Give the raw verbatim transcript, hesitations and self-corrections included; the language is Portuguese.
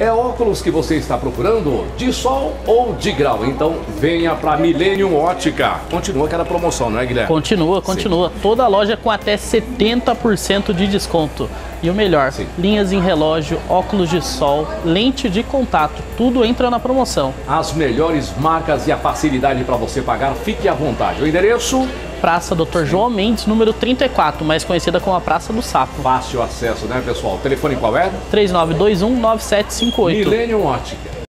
É óculos que você está procurando? De sol ou de grau? Então venha para Millennium Ótica. Continua aquela promoção, não é, Guilherme? Continua, continua. Sim. Toda a loja com até setenta por cento de desconto. E o melhor, Sim. linhas em relógio, óculos de sol, lente de contato, tudo entra na promoção. As melhores marcas e a facilidade para você pagar, fique à vontade. O endereço? Praça doutor João Mendes, número trinta e quatro, mais conhecida como a Praça do Sapo. Fácil acesso, né, pessoal? O telefone qual é? três nove dois um, nove sete cinco oito. Millennium Ótica.